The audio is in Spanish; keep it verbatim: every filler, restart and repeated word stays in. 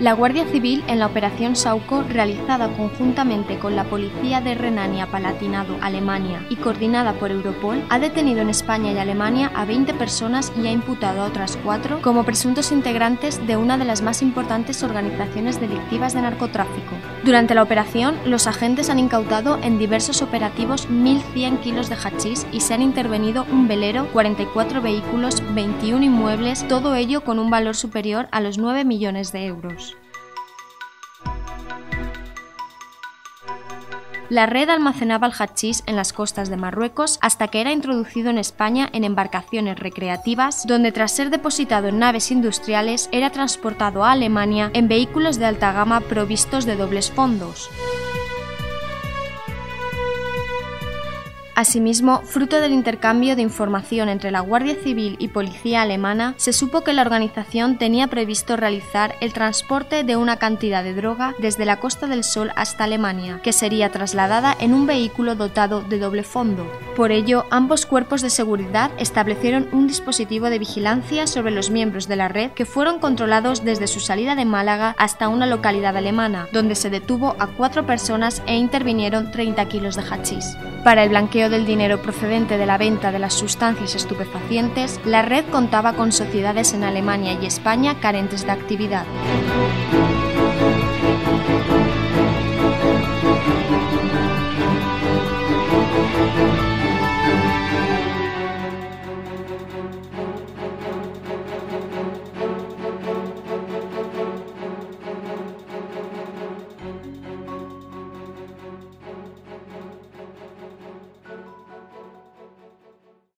La Guardia Civil, en la Operación Sauco, realizada conjuntamente con la Policía de Renania-Palatinado, Alemania, y coordinada por Europol, ha detenido en España y Alemania a veinte personas y ha imputado a otras cuatro como presuntos integrantes de una de las más importantes organizaciones delictivas de narcotráfico. Durante la operación, los agentes han incautado en diversos operativos mil cien kilos de hachís y se han intervenido un velero, cuarenta y cuatro vehículos, veintiún inmuebles, todo ello con un valor superior a los nueve millones de euros. La red almacenaba el hachís en las costas de Marruecos hasta que era introducido en España en embarcaciones recreativas, donde tras ser depositado en naves industriales era transportado a Alemania en vehículos de alta gama provistos de dobles fondos. Asimismo, fruto del intercambio de información entre la Guardia Civil y Policía alemana, se supo que la organización tenía previsto realizar el transporte de una cantidad de droga desde la Costa del Sol hasta Alemania, que sería trasladada en un vehículo dotado de doble fondo. Por ello, ambos cuerpos de seguridad establecieron un dispositivo de vigilancia sobre los miembros de la red que fueron controlados desde su salida de Málaga hasta una localidad alemana, donde se detuvo a cuatro personas e intervinieron treinta kilos de hachís. Para el blanqueo del dinero procedente de la venta de las sustancias estupefacientes, la red contaba con sociedades en Alemania y España carentes de actividad.